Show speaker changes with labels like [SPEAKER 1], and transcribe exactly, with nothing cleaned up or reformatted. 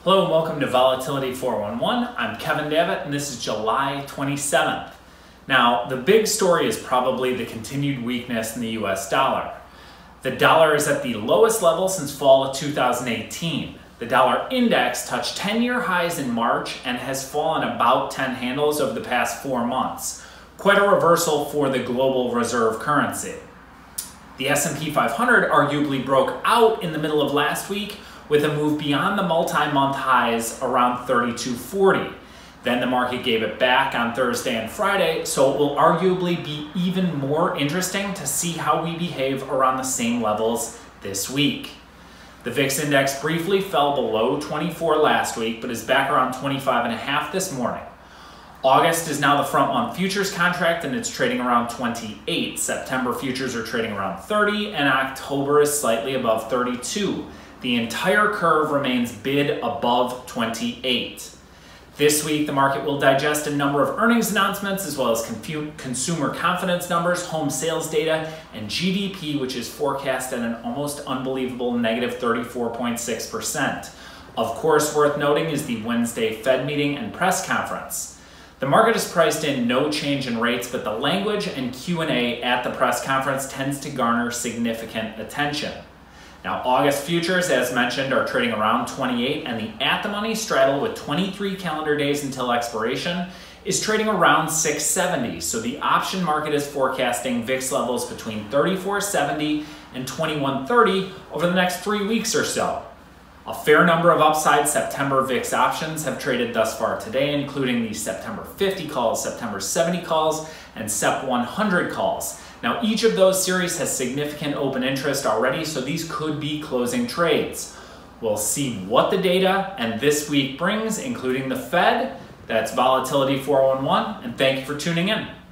[SPEAKER 1] Hello and welcome to Volatility four one one. I'm Kevin Davitt and this is July twenty-seventh. Now, the big story is probably the continued weakness in the U S dollar. The dollar is at the lowest level since fall of two thousand eighteen. The dollar index touched ten-year highs in March and has fallen about ten handles over the past four months. Quite a reversal for the global reserve currency. The S and P five hundred arguably broke out in the middle of last week with a move beyond the multi-month highs around thirty-two forty. Then the market gave it back on Thursday and Friday, so it will arguably be even more interesting to see how we behave around the same levels this week. The V I X index briefly fell below twenty-four last week, but is back around twenty-five and a half this morning. August is now the front month futures contract and it's trading around twenty-eight. September futures are trading around thirty and October is slightly above thirty-two. The entire curve remains bid above twenty-eight. This week, the market will digest a number of earnings announcements as well as consumer confidence numbers, home sales data, and G D P, which is forecast at an almost unbelievable negative thirty-four point six percent. Of course, worth noting is the Wednesday Fed meeting and press conference. The market has priced in no change in rates, but the language and Q and A at the press conference tends to garner significant attention. Now, August futures, as mentioned, are trading around twenty-eight, and the at-the-money straddle with twenty-three calendar days until expiration is trading around six seventy. So the option market is forecasting V I X levels between thirty-four seventy and twenty-one thirty over the next three weeks or so. A fair number of upside September V I X options have traded thus far today, including the September fifty calls, September seventy calls, and S E P one hundred calls. Now, each of those series has significant open interest already, so these could be closing trades. We'll see what the data and this week brings, including the Fed. That's Volatility four one one, and thank you for tuning in.